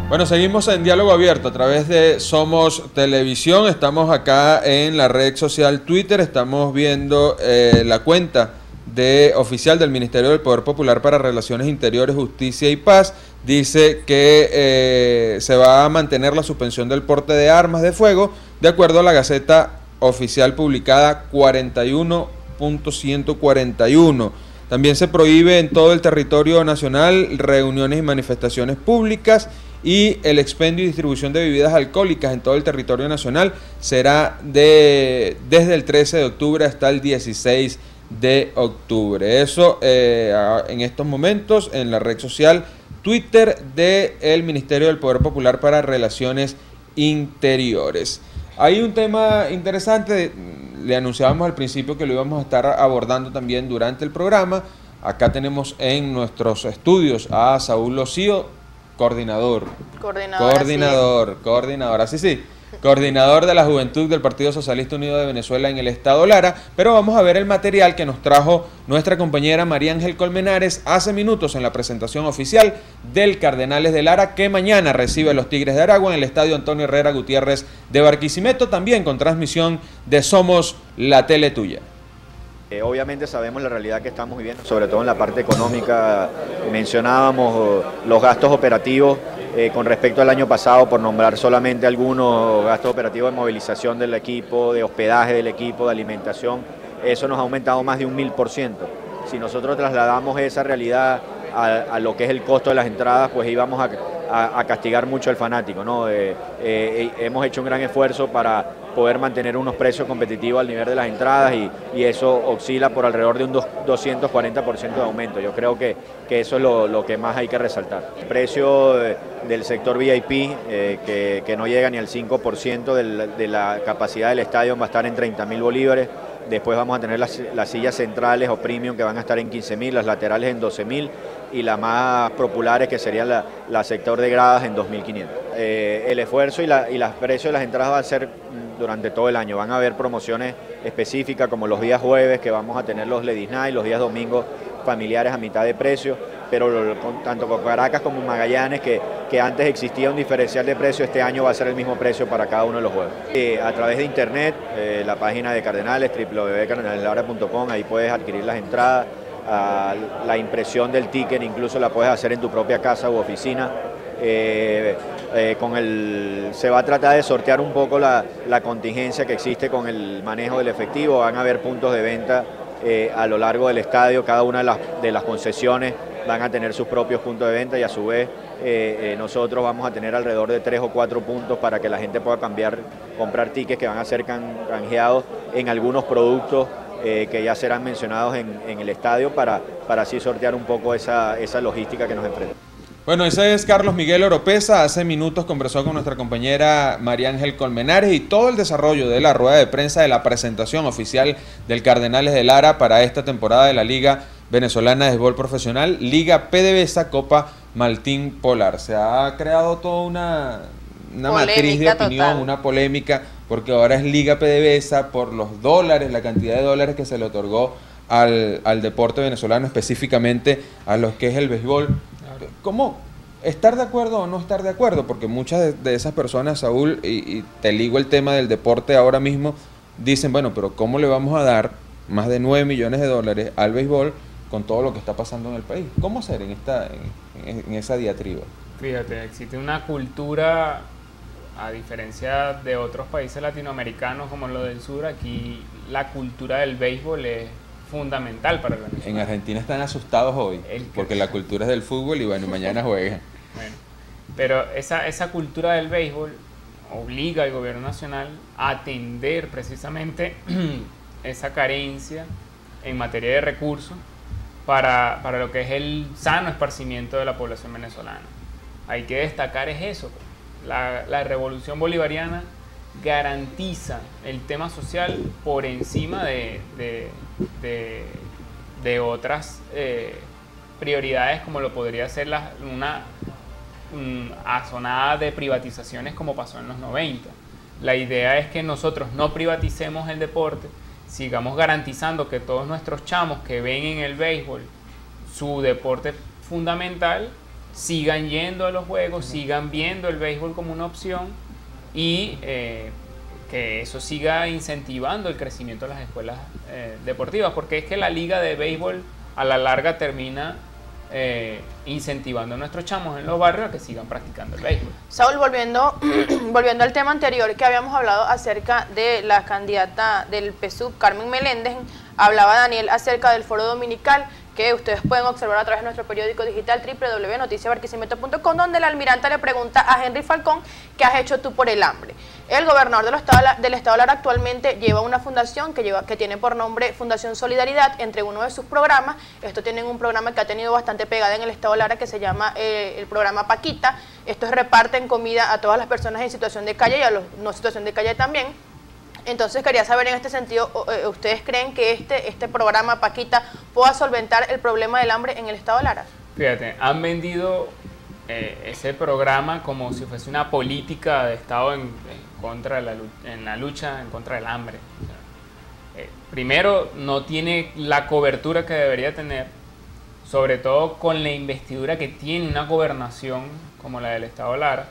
Bueno, seguimos en Diálogo Abierto a través de Somos Televisión. Estamos acá en la red social Twitter. Estamos viendo la cuenta oficial del Ministerio del Poder Popular para Relaciones Interiores, Justicia y Paz. Dice que se va a mantener la suspensión del porte de armas de fuego de acuerdo a la Gaceta Oficial publicada 41.141. También se prohíbe en todo el territorio nacional reuniones y manifestaciones públicas, y el expendio y distribución de bebidas alcohólicas en todo el territorio nacional será desde el 13 de octubre hasta el 16 de octubre. Eso en estos momentos en la red social Twitter del Ministerio del Poder Popular para Relaciones Interiores. Hay un tema interesante, le anunciábamos al principio que lo íbamos a estar abordando también durante el programa. Acá tenemos en nuestros estudios a Saúl Locío, coordinador, coordinador de la Juventud del Partido Socialista Unido de Venezuela en el Estado Lara. Pero vamos a ver el material que nos trajo nuestra compañera María Ángel Colmenares hace minutos en la presentación oficial del Cardenales de Lara, que mañana recibe a los Tigres de Aragua en el Estadio Antonio Herrera Gutiérrez de Barquisimeto, también con transmisión de Somos la Tele Tuya. Obviamente sabemos la realidad que estamos viviendo, sobre todo en la parte económica. Mencionábamos los gastos operativos con respecto al año pasado, por nombrar solamente algunos gastos operativos de movilización del equipo, de hospedaje del equipo, de alimentación. Eso nos ha aumentado más de un 1000%. Si nosotros trasladamos esa realidad a lo que es el costo de las entradas, pues íbamos a castigar mucho al fanático, ¿no? Hemos hecho un gran esfuerzo para poder mantener unos precios competitivos al nivel de las entradas, y eso oscila por alrededor de un 240% de aumento. Yo creo que eso es lo que más hay que resaltar. El precio del sector VIP, que no llega ni al 5% de la capacidad del estadio, va a estar en 30.000 bolívares. Después vamos a tener las sillas centrales o premium, que van a estar en 15.000, las laterales en 12.000, y las más populares, que serían la sector de gradas, en 2.500. El esfuerzo y los precios de las entradas van a ser durante todo el año. Van a haber promociones específicas, como los días jueves, que vamos a tener los Ladies Night, los días domingos familiares a mitad de precio, pero tanto con Caracas como Magallanes, que antes existía un diferencial de precio, este año va a ser el mismo precio para cada uno de los juegos. A través de internet, la página de Cardenales, www.cardenaleslara.com, ahí puedes adquirir las entradas. La impresión del ticket incluso la puedes hacer en tu propia casa u oficina. Se va a tratar de sortear un poco la contingencia que existe con el manejo del efectivo. Van a haber puntos de venta a lo largo del estadio. Cada una de las concesiones van a tener sus propios puntos de venta, y a su vez nosotros vamos a tener alrededor de 3 o 4 puntos para que la gente pueda comprar tickets que van a ser canjeados en algunos productos que ya serán mencionados en el estadio, para así sortear un poco esa logística que nos enfrenta. Bueno, ese es Carlos Miguel Oropesa. Hace minutos conversó con nuestra compañera María Ángel Colmenares, y todo el desarrollo de la rueda de prensa de la presentación oficial del Cardenales de Lara para esta temporada de la Liga Venezolana de Béisbol Profesional, Liga PDVSA Copa Maltín Polar. Se ha creado toda una matriz de opinión, total, una polémica, porque ahora es Liga PDVSA por los dólares, la cantidad de dólares que se le otorgó al deporte venezolano, específicamente a lo que es el béisbol. ¿Cómo estar de acuerdo o no estar de acuerdo? Porque muchas de esas personas, Saúl, y te ligo el tema del deporte ahora mismo, dicen, bueno, pero ¿cómo le vamos a dar más de 9 millones de dólares al béisbol con todo lo que está pasando en el país? ¿Cómo hacer en esa diatriba? Fíjate, existe una cultura, a diferencia de otros países latinoamericanos como lo del sur, aquí la cultura del béisbol es fundamental para el venezolano. En Argentina están asustados hoy, porque la cultura es del fútbol y bueno, mañana juegan. Bueno, pero esa cultura del béisbol obliga al gobierno nacional a atender precisamente esa carencia en materia de recursos para lo que es el sano esparcimiento de la población venezolana. Hay que destacar es eso, la revolución bolivariana garantiza el tema social por encima de otras prioridades, como lo podría ser una azonada de privatizaciones como pasó en los 90. La idea es que nosotros no privaticemos el deporte, sigamos garantizando que todos nuestros chamos que ven en el béisbol su deporte fundamental, sigan yendo a los juegos, sigan viendo el béisbol como una opción y que eso siga incentivando el crecimiento de las escuelas deportivas, porque es que la liga de béisbol a la larga termina incentivando a nuestros chamos en los barrios a que sigan practicando el béisbol. Saúl, volviendo al tema anterior que habíamos hablado acerca de la candidata del PSUV, Carmen Meléndez, hablaba Daniel acerca del foro dominical que ustedes pueden observar a través de nuestro periódico digital www.noticiasbarquisimeto.com, donde el almirante le pregunta a Henry Falcón: ¿qué has hecho tú por el hambre? El gobernador del estado Lara actualmente lleva una fundación que tiene por nombre Fundación Solidaridad. Entre uno de sus programas, esto tienen un programa que ha tenido bastante pegada en el estado Lara que se llama el programa Paquita. Esto es reparten comida a todas las personas en situación de calle y a los no situación de calle también. Entonces quería saber en este sentido, ¿ustedes creen que este programa Paquita pueda solventar el problema del hambre en el estado Lara? Fíjate, han vendido ese programa como si fuese una política de estado en la lucha en contra del hambre. O sea, primero, no tiene la cobertura que debería tener, sobre todo con la investidura que tiene una gobernación como la del estado Lara.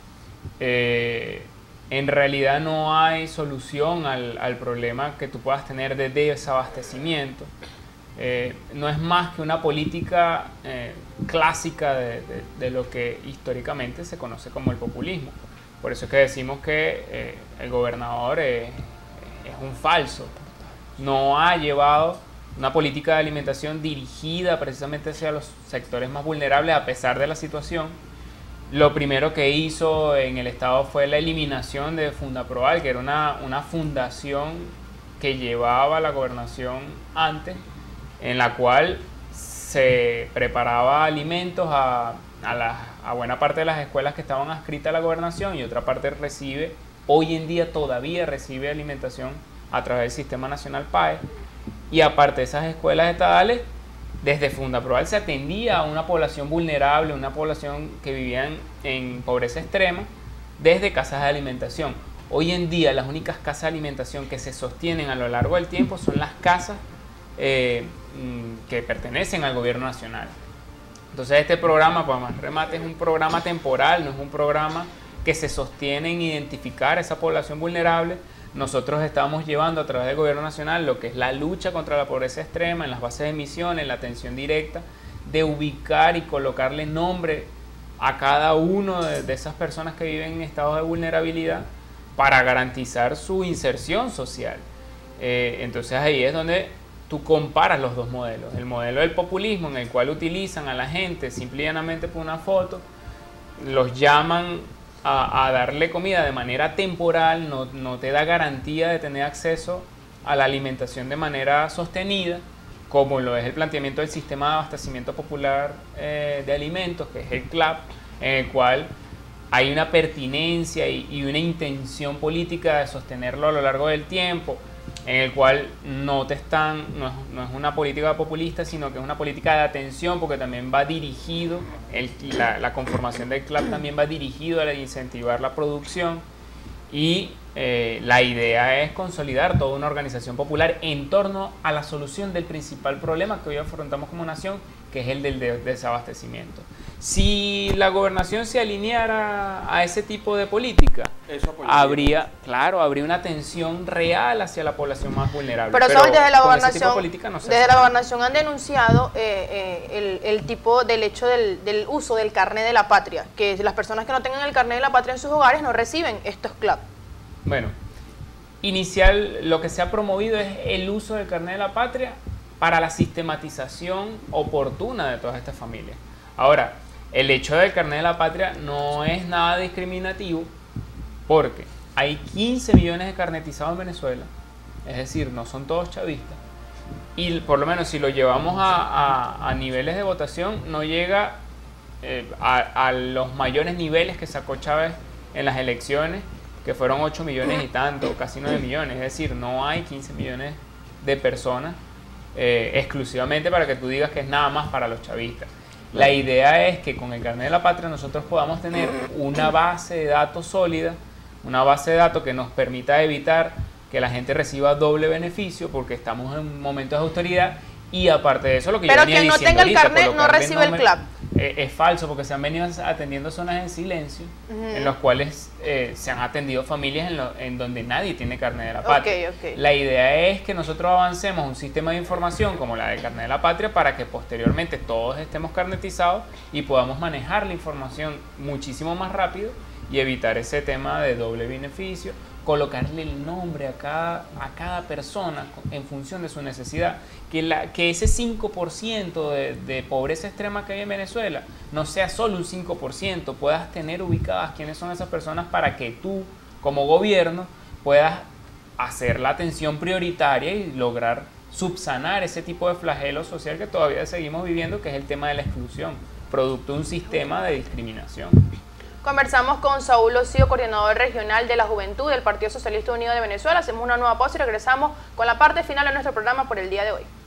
En realidad no hay solución al problema que tú puedas tener de desabastecimiento. No es más que una política clásica de lo que históricamente se conoce como el populismo. Por eso es que decimos que el gobernador es un falso. No ha llevado una política de alimentación dirigida precisamente hacia los sectores más vulnerables a pesar de la situación. Lo primero que hizo en el estado fue la eliminación de Fundaproal, que era una fundación que llevaba la gobernación antes, en la cual se preparaba alimentos a buena parte de las escuelas que estaban adscritas a la gobernación, y otra parte hoy en día todavía recibe alimentación a través del Sistema Nacional PAE. Y aparte de esas escuelas estatales, desde Fundaproal se atendía a una población vulnerable, una población que vivía en pobreza extrema, desde casas de alimentación. Hoy en día las únicas casas de alimentación que se sostienen a lo largo del tiempo son las casas que pertenecen al gobierno nacional. Entonces este programa, para más remate, es un programa temporal, no es un programa que se sostiene en identificar a esa población vulnerable. Nosotros estamos llevando a través del gobierno nacional lo que es la lucha contra la pobreza extrema en las bases de misiones, en la atención directa, de ubicar y colocarle nombre a cada uno de esas personas que viven en estados de vulnerabilidad para garantizar su inserción social. Entonces ahí es donde tú comparas los dos modelos. El modelo del populismo, en el cual utilizan a la gente simple y llanamente por una foto, los llaman a darle comida de manera temporal, no te da garantía de tener acceso a la alimentación de manera sostenida, como lo es el planteamiento del Sistema de Abastecimiento Popular de Alimentos, que es el CLAP, en el cual hay una pertinencia y una intención política de sostenerlo a lo largo del tiempo, en el cual no es una política populista, sino que es una política de atención, porque también va dirigido, la conformación del CLAP también va dirigido a incentivar la producción, y la idea es consolidar toda una organización popular en torno a la solución del principal problema que hoy afrontamos como nación, que es el del desabastecimiento. Si la gobernación se alineara a ese tipo de política, habría una atención real hacia la población más vulnerable. Pero desde la gobernación han denunciado el tipo del hecho del uso del carnet de la patria, que las personas que no tengan el carnet de la patria en sus hogares no reciben estos CLAP. Bueno, lo que se ha promovido es el uso del carnet de la patria para la sistematización oportuna de todas estas familias. Ahora, el hecho del carnet de la patria no es nada discriminativo, porque hay 15 millones de carnetizados en Venezuela, es decir, no son todos chavistas, y por lo menos si lo llevamos a niveles de votación, no llega a los mayores niveles que sacó Chávez en las elecciones, que fueron 8 millones y tanto, casi 9 millones, es decir, no hay 15 millones de personas exclusivamente para que tú digas que es nada más para los chavistas. La idea es que con el carnet de la patria nosotros podamos tener una base de datos sólida, una base de datos que nos permita evitar que la gente reciba doble beneficio, porque estamos en momentos de austeridad, y aparte de eso, lo que pero yo venía quien no diciendo tenga el carnet no recibe el CLAP. es falso, porque se han venido atendiendo zonas en silencio, en los cuales se han atendido familias en donde nadie tiene carnet de la patria. La idea es que nosotros avancemos un sistema de información como la del carnet de la patria para que posteriormente todos estemos carnetizados y podamos manejar la información muchísimo más rápido y evitar ese tema de doble beneficio, colocarle el nombre a cada persona en función de su necesidad, que ese 5% de pobreza extrema que hay en Venezuela no sea solo un 5%, puedas tener ubicadas quiénes son esas personas para que tú, como gobierno, puedas hacer la atención prioritaria y lograr subsanar ese tipo de flagelo social que todavía seguimos viviendo, que es el tema de la exclusión, producto de un sistema de discriminación. Conversamos con Saúl Osío, coordinador regional de la Juventud del Partido Socialista Unido de Venezuela. Hacemos una nueva pausa y regresamos con la parte final de nuestro programa por el día de hoy.